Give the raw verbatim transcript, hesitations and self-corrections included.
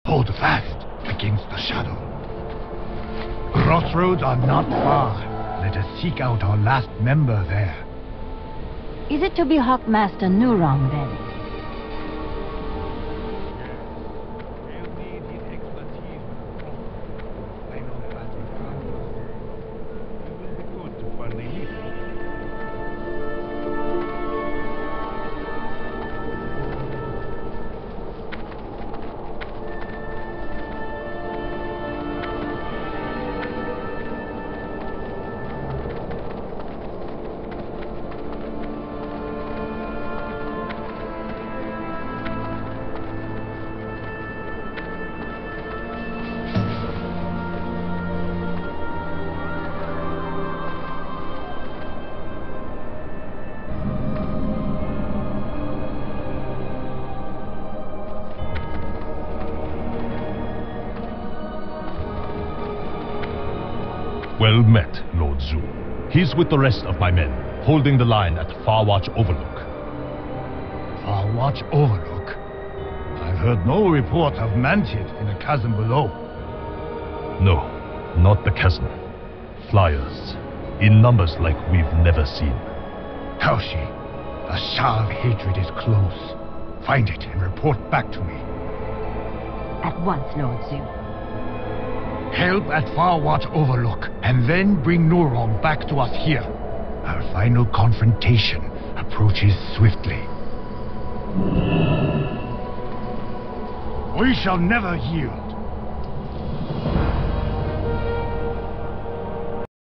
Hold fast against the shadow. Crossroads are not far. Let us seek out our last member there. Is it to be Hawkmaster Nurong, then? Well met, Lord Zhu. He's with the rest of my men, holding the line at Farwatch Overlook. Farwatch Overlook? I've heard no report of Mantid in the chasm below. No, not the chasm. Flyers, in numbers like we've never seen. Taoshi, the Shah of Hatred is close. Find it and report back to me. At once, Lord Zhu. Help at Farwatch Overlook, and then bring Nurong back to us here. Our final confrontation approaches swiftly. We shall never yield.